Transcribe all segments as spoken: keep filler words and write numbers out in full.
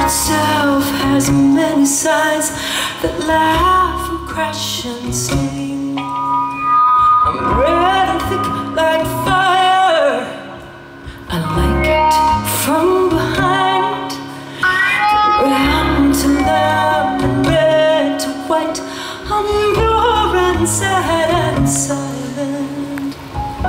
itself has many sides that laugh and crash and sing. I'm red and thick like fire, I like it from behind. Round to love and red to white, I'm pure and sad and silent.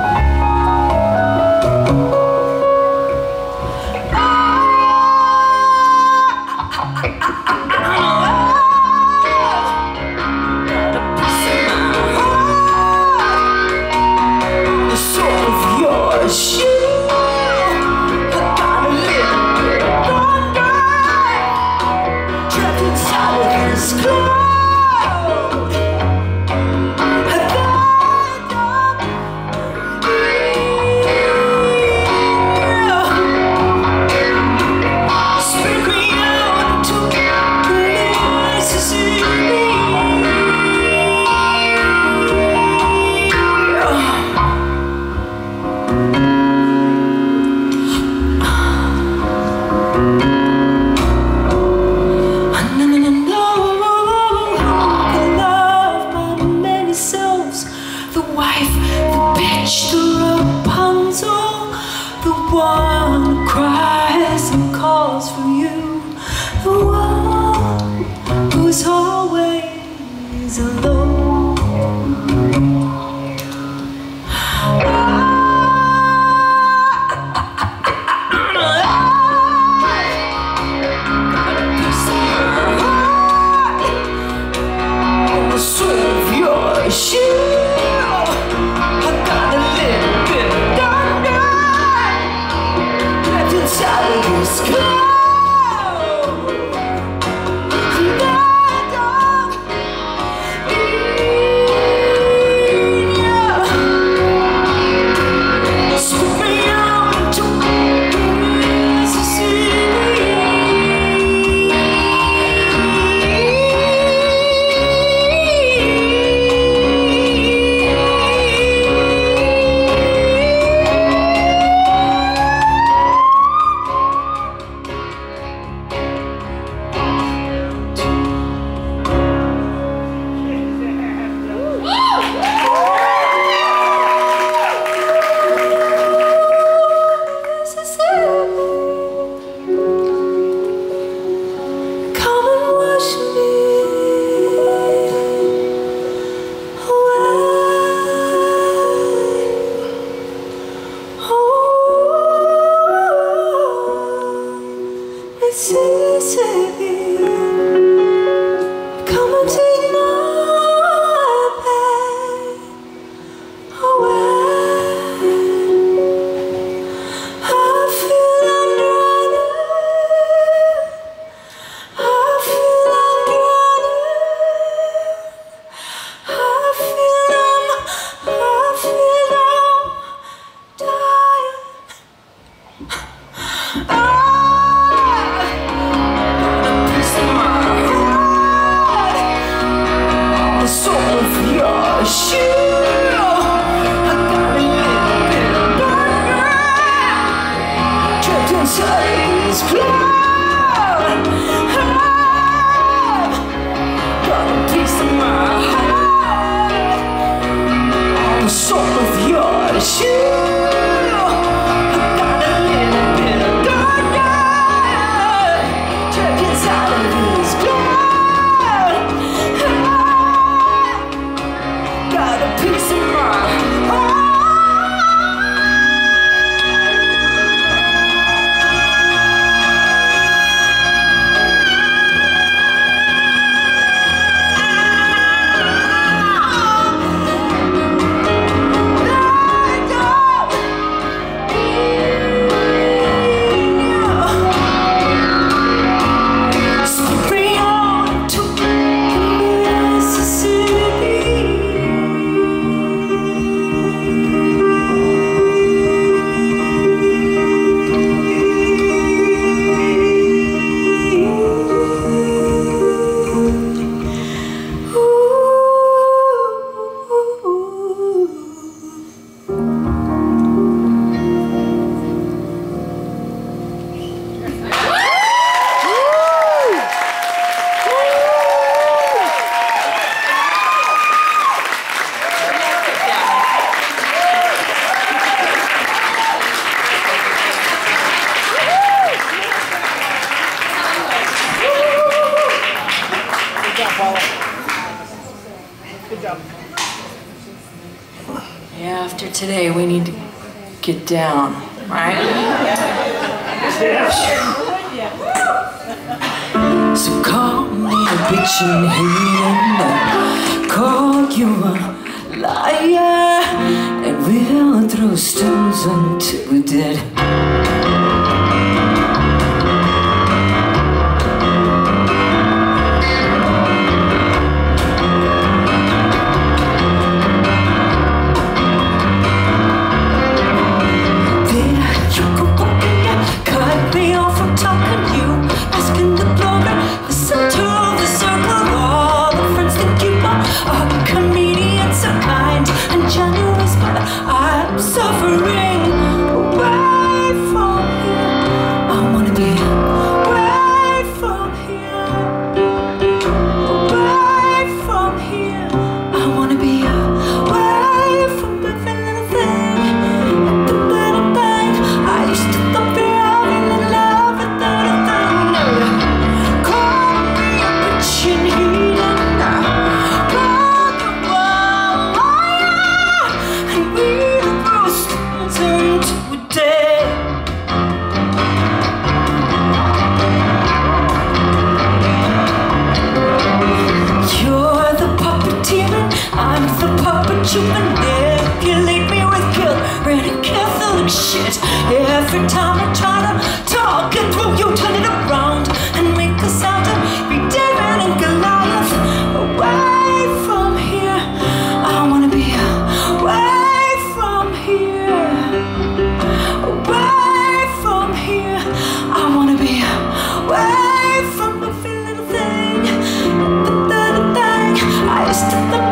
One who cries and calls for you, the one who's always alone. Got a piece of my heart on the sole of your shoe. I got a little bit of thunder inside of this cloud. And I don't need you. Sweep me out to Mississippi, come and take my pain away. I feel I'm drowning, I feel I'm drowning, I feel I'm, I feel I'm dying. I shoe, I got a little bit of burner trapped inside this cloud. I've got a piece of my heart on the sole of your shoe. I got a little bit of burner trapped inside of this cloud. Got a piece of my heart. I after today, we need to get down, right? So call me a bitch and hater, call you a liar, and we'll throw stones until we're dead. You manipulate me with guilt, running Catholic shit. Every time I try to talk it through, you turn it around and make a sound to be David and Goliath. Away from here, I wanna be away from here. Away from here, I wanna be away from every little thing, the little thing I used to love.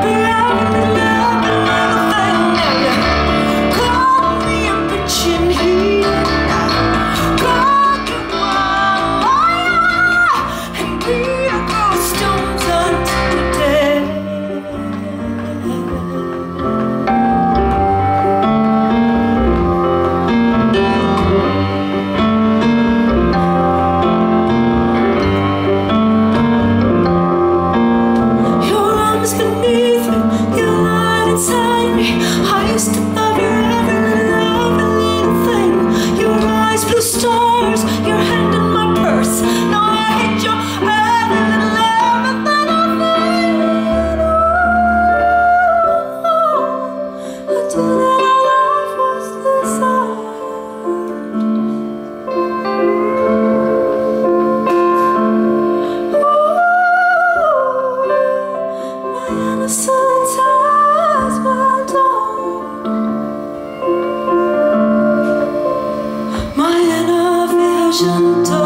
My inner vision